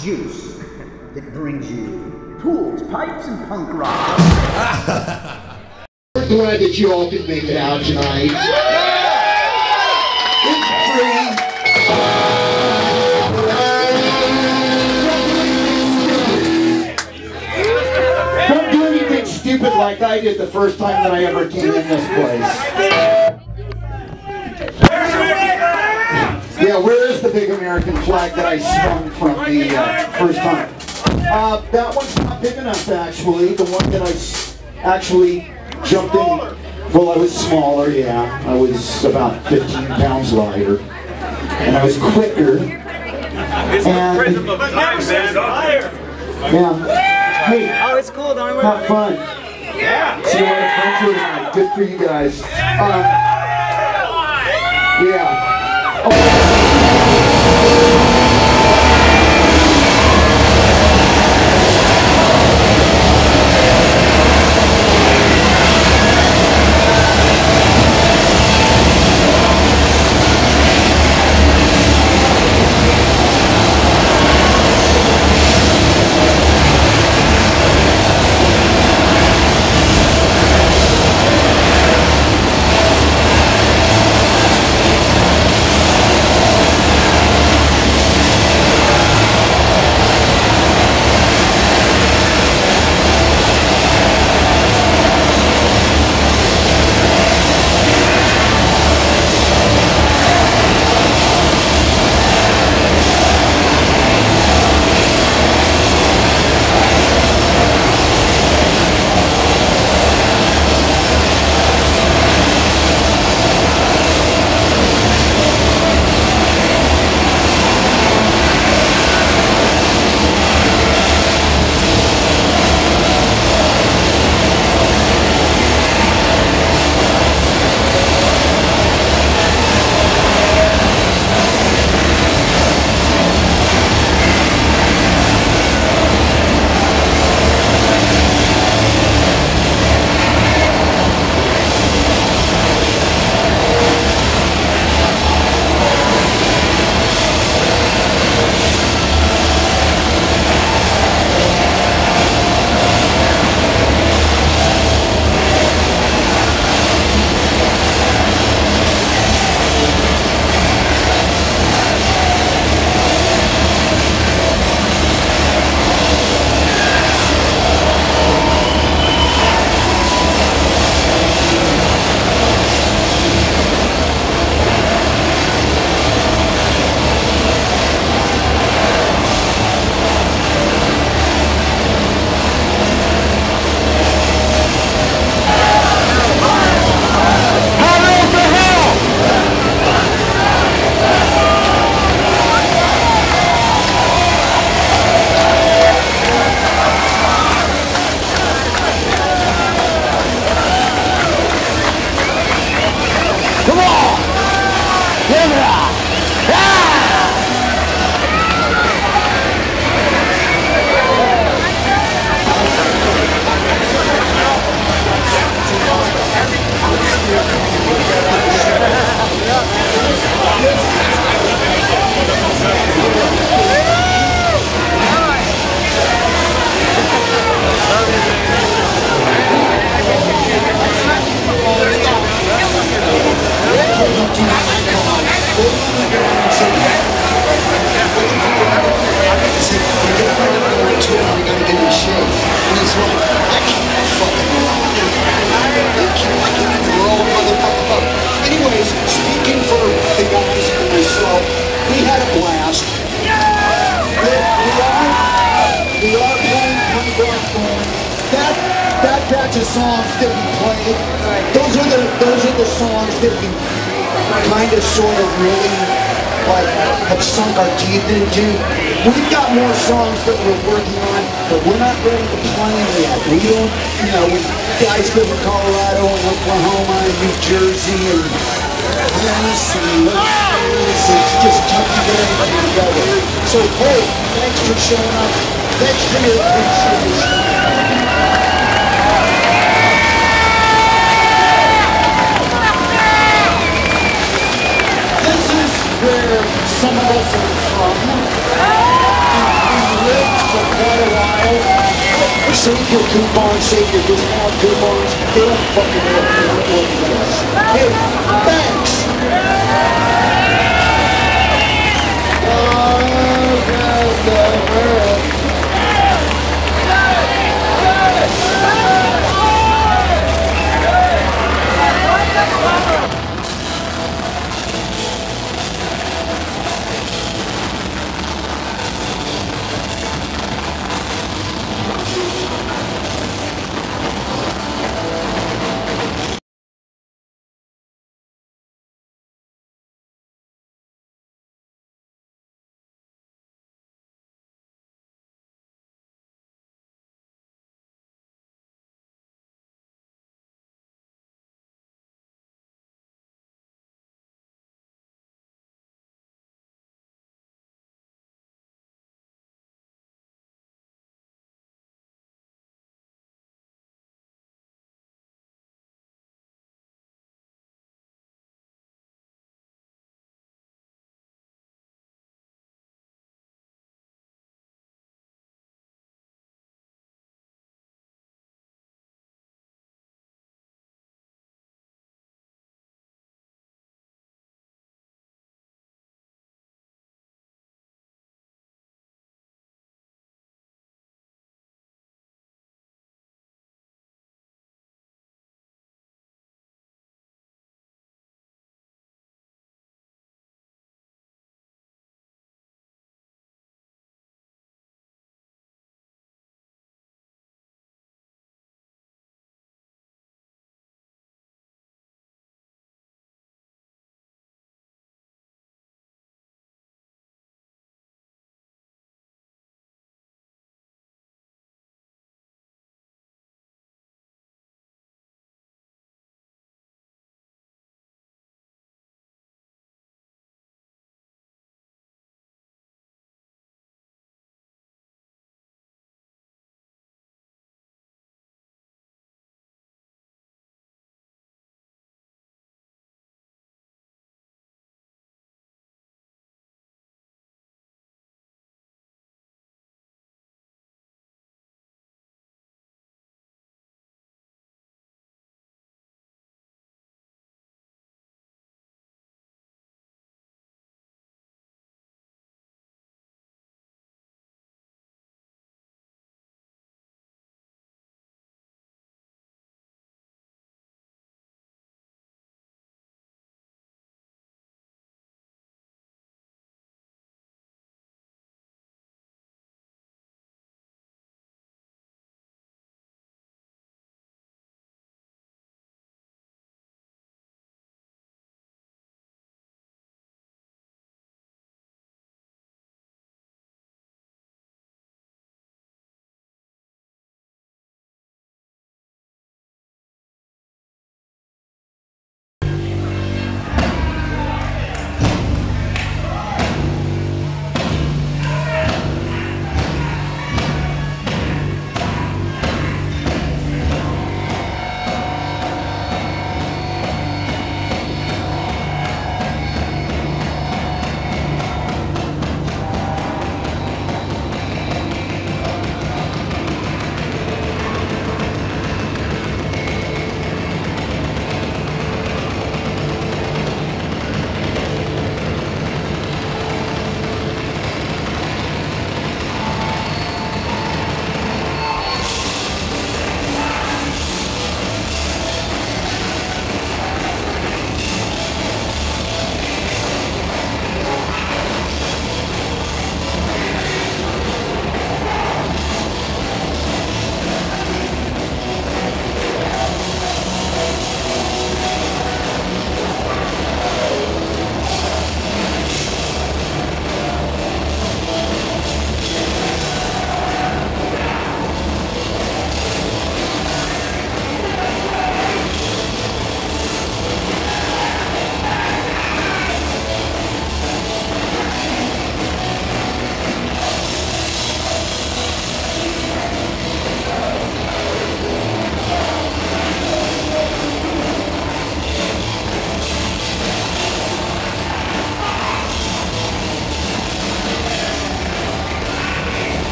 Juice that brings you tools, pipes, and punk rock. We're glad that you all could make it out tonight. It's free. Don't do anything stupid like I did the first time that I ever came in this place. Yeah, where is the big American flag that I swung from the first time? That one's not big enough, actually. The one that I actually jumped in. Well, I was smaller, yeah. I was about 15 pounds lighter. And I was quicker. And, yeah. Hey, oh, it's cool. Don't worry. Have fun. Yeah. See you later. Tonight. Good for you guys. Yeah. Anyways, speaking for the guys and myself, we had a blast. We are playing Punk Rock Band. That batch of songs that we played, those are the songs that we kind of sort of really like have sunk our teeth into. We've got more songs that we're working on, but we're not ready to play them yet. We don't, you know, guys live in Colorado and Oklahoma and New Jersey and Tennessee. It's just tough to get everybody together. So hey, thanks for showing up. Thanks for your appreciation. Where some of us are from. Save your coupons, save your discount coupons. They don't fucking work. They don't work for us. Hey, thanks! Oh,